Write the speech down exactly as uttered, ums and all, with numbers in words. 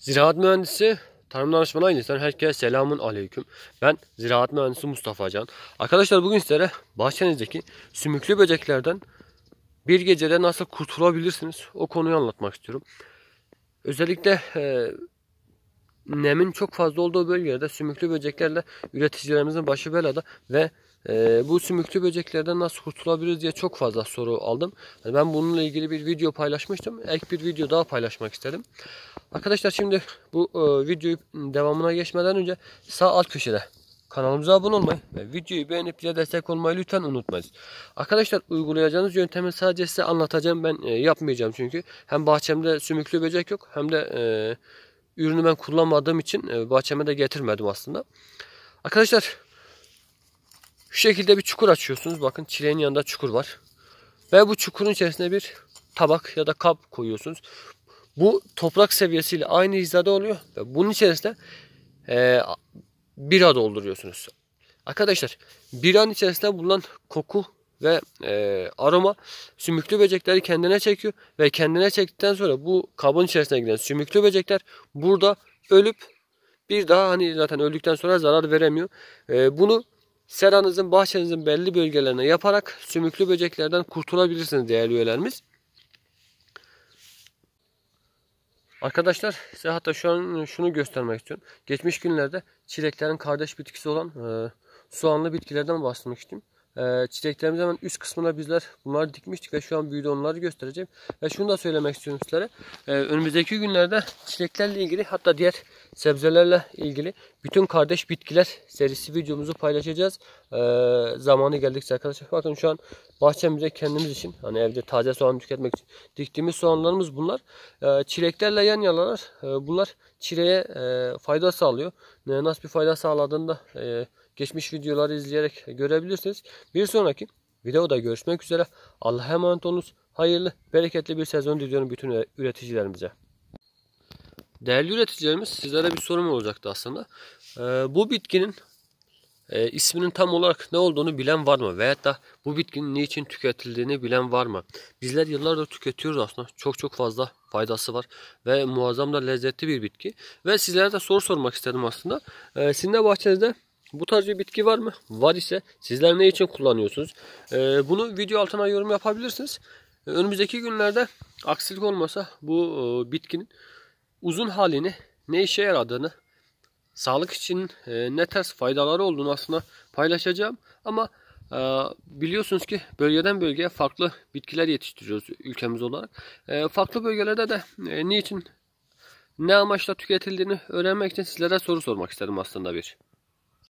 Ziraat mühendisi, tarım danışmanı aynı insan. Herkese selamun aleyküm. Ben ziraat mühendisi Mustafa Can. Arkadaşlar bugün sizlere bahçenizdeki sümüklü böceklerden bir gecede nasıl kurtulabilirsiniz o konuyu anlatmak istiyorum. Özellikle e, nemin çok fazla olduğu bölgelerde sümüklü böceklerle üreticilerimizin başı belada ve e, bu sümüklü böceklerden nasıl kurtulabiliriz diye çok fazla soru aldım. Yani ben bununla ilgili bir video paylaşmıştım. Ek bir video daha paylaşmak istedim. Arkadaşlar şimdi bu e, videoyu devamına geçmeden önce sağ alt köşede kanalımıza abone olmayı ve videoyu beğenip bize destek olmayı lütfen unutmayın. Arkadaşlar uygulayacağınız yöntemi sadece size anlatacağım. Ben e, yapmayacağım çünkü hem bahçemde sümüklü böcek yok hem de e, ürünü ben kullanmadığım için e, bahçeme de getirmedim aslında. Arkadaşlar şu şekilde bir çukur açıyorsunuz. Bakın çileğin yanında çukur var. Ve bu çukurun içerisine bir tabak ya da kap koyuyorsunuz. Bu toprak seviyesiyle aynı hizada oluyor. Ve bunun içerisine e, bira dolduruyorsunuz. Arkadaşlar biranın içerisinde bulunan koku ve e, aroma sümüklü böcekleri kendine çekiyor. Ve kendine çektikten sonra bu kabın içerisine giden sümüklü böcekler burada ölüp bir daha hani zaten öldükten sonra zarar veremiyor. E, bunu seranızın, bahçenizin belli bölgelerine yaparak sümüklü böceklerden kurtulabilirsiniz değerli üyelerimiz. Arkadaşlar size hatta şu an şunu göstermek istiyorum. Geçmiş günlerde çileklerin kardeş bitkisi olan e, soğanlı bitkilerden bahsetmiştim. E, çileklerimizin hemen üst kısmına bizler bunları dikmiştik ve şu an büyüdü, onları göstereceğim. Ve şunu da söylemek istiyorum sizlere. E, önümüzdeki günlerde çileklerle ilgili hatta diğer sebzelerle ilgili bütün kardeş bitkiler serisi videomuzu paylaşacağız. E, zamanı geldikçe arkadaşlar. Bakın şu an bahçemizde kendimiz için hani evde taze soğan tüketmek için diktiğimiz soğanlarımız bunlar. E, çileklerle yan yanalar. E, bunlar çileğe e, fayda sağlıyor. E, nasıl bir fayda sağladığını da e, geçmiş videoları izleyerek görebilirsiniz. Bir sonraki videoda görüşmek üzere. Allah'a emanet olunuz. Hayırlı, bereketli bir sezon diliyorum bütün üreticilerimize. Değerli üreticilerimiz, sizlere bir sorum olacaktı aslında. Ee, bu bitkinin e, isminin tam olarak ne olduğunu bilen var mı? Veyahut da bu bitkinin niçin tüketildiğini bilen var mı? Bizler yıllardır tüketiyoruz aslında. Çok çok fazla faydası var. Ve muazzam da lezzetli bir bitki. Ve sizlere de soru sormak istedim aslında. Ee, sizin de bahçenizde bu tarz bir bitki var mı? Var ise sizler ne için kullanıyorsunuz? Ee, bunu video altına yorum yapabilirsiniz. Ee, önümüzdeki günlerde aksilik olmasa bu e, bitkinin uzun halini, ne işe yaradığını, sağlık için e, ne tarz faydaları olduğunu aslında paylaşacağım. Ama e, biliyorsunuz ki bölgeden bölgeye farklı bitkiler yetiştiriyoruz ülkemiz olarak. E, farklı bölgelerde de e, niçin, ne amaçla tüketildiğini öğrenmek için sizlere soru sormak istedim aslında bir.